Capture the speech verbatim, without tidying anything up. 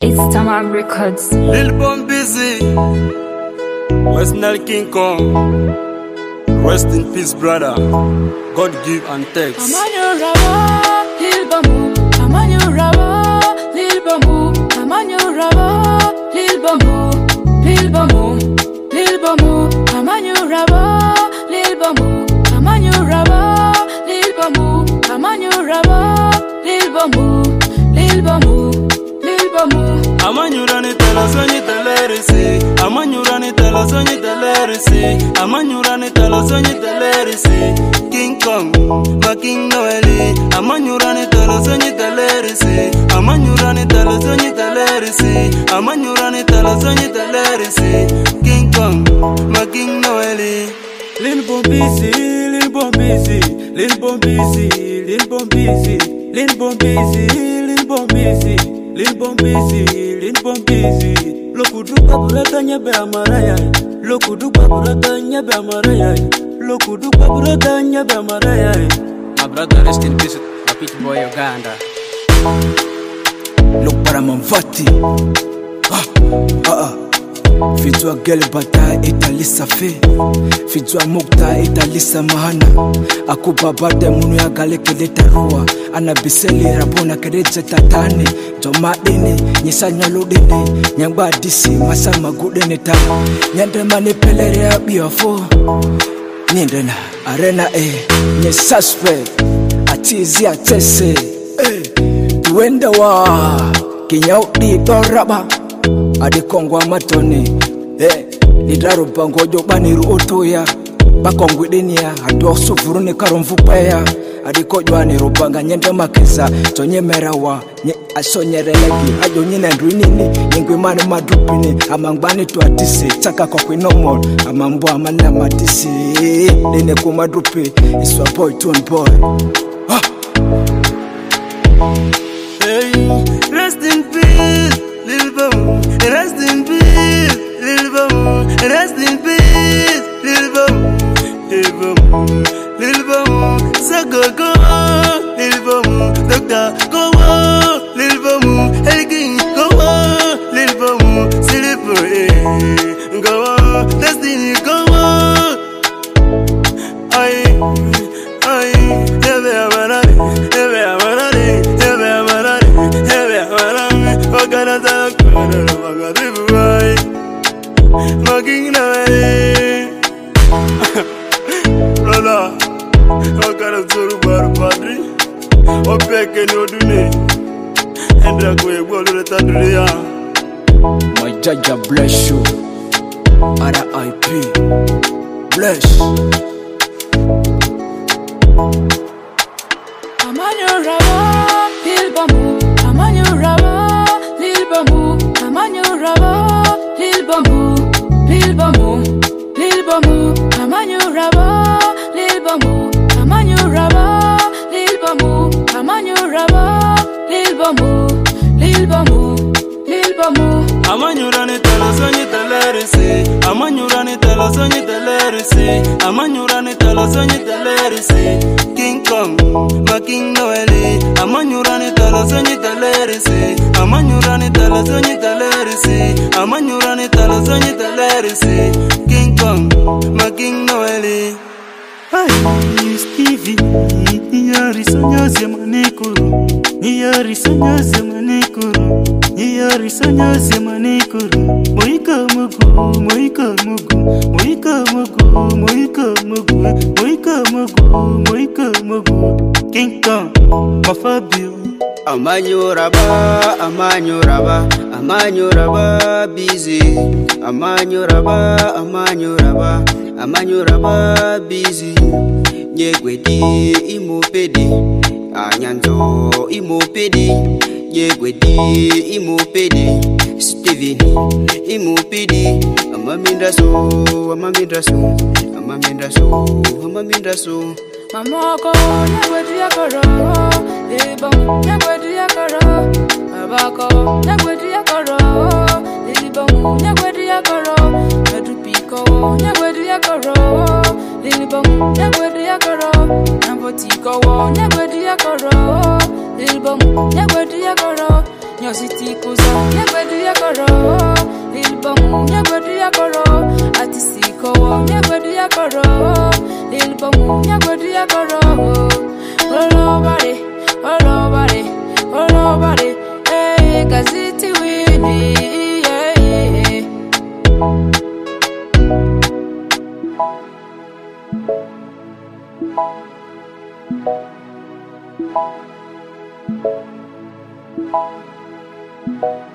It's Tamam Records. Lil Bon Bizzy, West Nile King Kong. Rest in peace, brother. God give and takes. Amanyo raba, Lil Bambu. Amanyo raba, Lil Bambu. Amanyo raba, Lil Bambu. Lil Bambu, Lil Bambu. Amanyo raba, Lil Bambu. Amanyo raba, Lil Bambu. Amanyo raba, Lil Bambu. Lil Bambu, Lil Bambu. Amanyurani tala sonyi talerisi. Amanyurani tala sonyi talerisi. Amanyurani tala sonyi talerisi. King Kong, ma King Noeli. Amanyurani tala sonyi talerisi. Amanyurani tala sonyi talerisi. Amanyurani tala sonyi talerisi. King Kong, ma King Noeli. Lil Bon Bizzy, Lil Bon Bizzy, Lil Bon Bizzy, Lil Bon Bizzy, Lil Bon Bizzy, Lil Bon Bizzy, Lil Bon Bizzy, Lil Bon Bizzy. Lokudu baburata nyabe amaraya, lokudu baburata nyabe amaraya, lokudu baburata nyabe amaraya. My brother, rest in peace, a pit boy Uganda. Look para Mamvati. Ah, ah, ah. Fijua gel bata italisa fe, fijua mukta italisa mahana. Aku babade munu ya gale keleta ruwa. Ana biseli rabona kereje tatane. Joma dene, nyisa nyaludene. Nyangba disi, masa magudene ta. Nyande mani pelere ya biafo. Nyendena, arena eh. Nye suspect, atizi atese eh. Tuende wa, kinyau di doraba. Adi kongwa matoni eh nidaro bangojo baniru otoya bakongwe denia ado sufurune karomvu paya adi kojwa ni rubanga nyende makeza tonyemerawa nye asonyerelegi ajo nyina ndwinini nyengwe mane madupini amangbani to atise taka kwa kwinomol amambo amana matisi nene ku madupi iswa boy to boy ah. Hey, rest in peace, Lil Bambu. Rest in peace, Lil Bambu. Rest in peace, Lil Bambu. Lil Bambu, Lil Bambu. Sako go, Lil Bambu. Doctor go, Lil Bambu. Hey King go, Lil Bambu. Silipo eh, go, Destiny go. Ay, ay, ebe amarare, ebe amarare, ebe amarare, ebe amarare. Wakana zakona, wakaribu wai, making nae. Lola, wakana zuru baru padri, opeke no dune, endra kwe bolu reta dunia. My Jaja bless you, R I P bless. Amanyo raba, Lil Bambu. Amanyo raba, Lil Bambu. Amanyo raba, Lil Bambu. Lil Bambu, Lil Bambu. Amanyo raba, Lil Bambu. Amanyo raba, Lil Bambu. Amanyo raba, Lil Bambu. Lil Bambu, Lil Bambu. Amanyurani tala sonyi talerisi. Amanyurani tala sonyi talerisi. Amanyurani tala sonyi talerisi. King Kong, ma King Noeli. Amanyurani tala sonyi talerisi. Amanyurani tala sonyi talerisi. Amanyurani tala sonyi talerisi. King Kong, ma King Noeli. Ay, Stevie, niyari sonyoze manikuru, niyari sonyoze manikuru, niyari sonyoze manikuru. Moika mugu, moika mugu, moika mugu, moika mugu, moika mugu, moika mugu. King Kong, mafabio. Amanyo raba, amanyo raba, amanyo raba, Bizzy. Amanyo raba, amanyo raba, amanyo raba, Bizzy. Nyegwedi imopedi, anyanzo imopedi. Nyegwedi imopedi, Steven imopedi. Amamindaso, amamindaso, amamindaso, amamindaso. Mamoko, nyegwedi yakoro, Lil Bambu, nyegwedi yakoro, Babako, nyegwedi yakoro, Lil Bambu, nyegwedi yakoro, Medupiko, nyegwedi yakoro, Lil Bambu, nyegwedi yakoro, Nambotiko, nyegwedi yakoro, Lil Bambu, nyegwedi yakoro, nyositi kuza nyegwedu yakoro lilbomu nyegwedu yakoro atisiko nyegwedu yakoro lilbomu nyegwedu yakoro olobare olobare olobare eh gazeti wini yeah, yeah. Thank you.